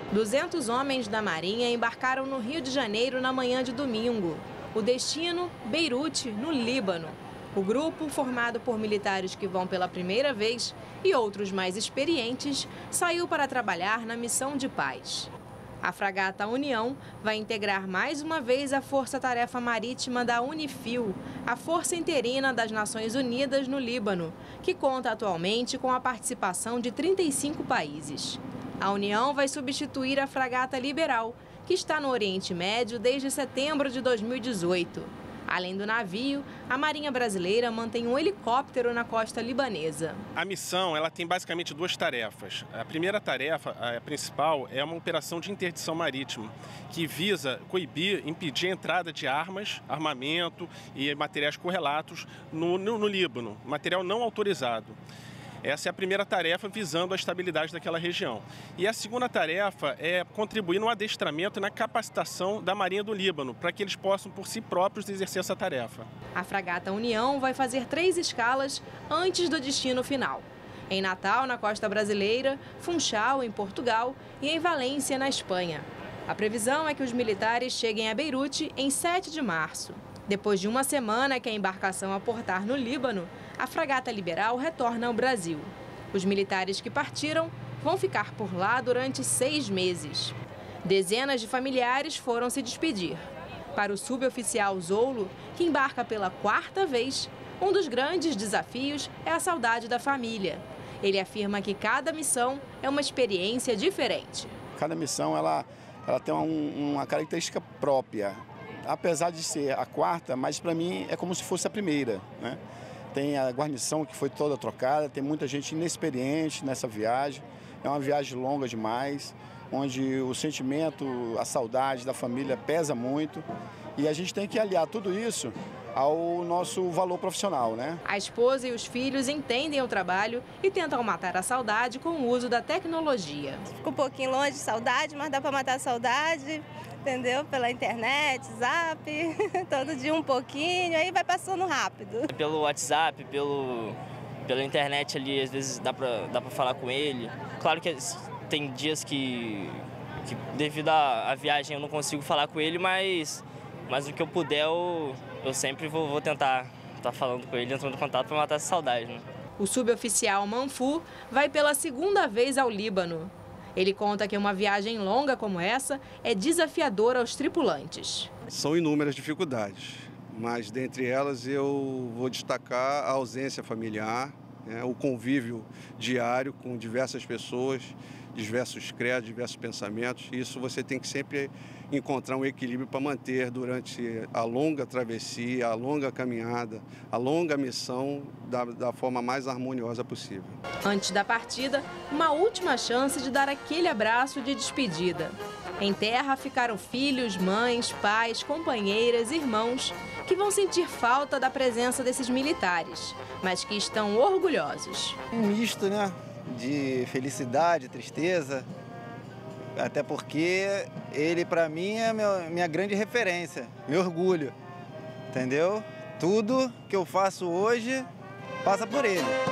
200 homens da Marinha embarcaram no Rio de Janeiro na manhã de domingo. O destino, Beirute, no Líbano. O grupo, formado por militares que vão pela primeira vez e outros mais experientes, saiu para trabalhar na missão de paz. A fragata União vai integrar mais uma vez a Força-Tarefa Marítima da UNIFIL, a Força Interina das Nações Unidas no Líbano, que conta atualmente com a participação de 35 países. A União vai substituir a fragata Liberal, que está no Oriente Médio desde setembro de 2018. Além do navio, a Marinha Brasileira mantém um helicóptero na costa libanesa. A missão tem basicamente duas tarefas. A primeira tarefa, a principal, é uma operação de interdição marítima, que visa coibir, impedir a entrada de armas, armamento e materiais correlatos no Líbano, material não autorizado. Essa é a primeira tarefa, visando a estabilidade daquela região. E a segunda tarefa é contribuir no adestramento e na capacitação da Marinha do Líbano, para que eles possam, por si próprios, exercer essa tarefa. A fragata União vai fazer 3 escalas antes do destino final. Em Natal, na costa brasileira, Funchal, em Portugal, e em Valência, na Espanha. A previsão é que os militares cheguem a Beirute em 7 de março. Depois de uma semana que a embarcação aportar no Líbano, a fragata Liberal retorna ao Brasil. Os militares que partiram vão ficar por lá durante 6 meses. Dezenas de familiares foram se despedir. Para o suboficial Zoulo, que embarca pela 4ª vez, um dos grandes desafios é a saudade da família. Ele afirma que cada missão é uma experiência diferente. Cada missão ela tem uma característica própria. Apesar de ser a 4ª, mas para mim é como se fosse a primeira, né? Tem a guarnição que foi toda trocada, tem muita gente inexperiente nessa viagem. É uma viagem longa demais, onde o sentimento, a saudade da família pesa muito. E a gente tem que aliar tudo isso ao nosso valor profissional, né? A esposa e os filhos entendem o trabalho e tentam matar a saudade com o uso da tecnologia. Fica um pouquinho longe de saudade, mas dá para matar a saudade, entendeu? Pela internet, zap, todo dia um pouquinho, aí vai passando rápido. Pelo WhatsApp, pela internet ali, às vezes dá pra falar com ele. Claro que tem dias que devido à viagem eu não consigo falar com ele, mas o que eu puder eu sempre vou tentar estar falando com ele, entrando em contato para matar essa saudade, né? O suboficial Manfu vai pela 2ª vez ao Líbano. Ele conta que uma viagem longa como essa é desafiadora aos tripulantes. São inúmeras dificuldades, mas dentre elas eu vou destacar a ausência familiar, né, o convívio diário com diversas pessoas, diversos credos, diversos pensamentos. Isso você tem que sempre encontrar um equilíbrio para manter durante a longa travessia, a longa caminhada, a longa missão da forma mais harmoniosa possível. Antes da partida, uma última chance de dar aquele abraço de despedida. Em terra ficaram filhos, mães, pais, companheiras, irmãos, que vão sentir falta da presença desses militares, mas que estão orgulhosos. Um misto, né? De felicidade, tristeza, até porque ele para mim é minha grande referência, meu orgulho, entendeu? Tudo que eu faço hoje passa por ele.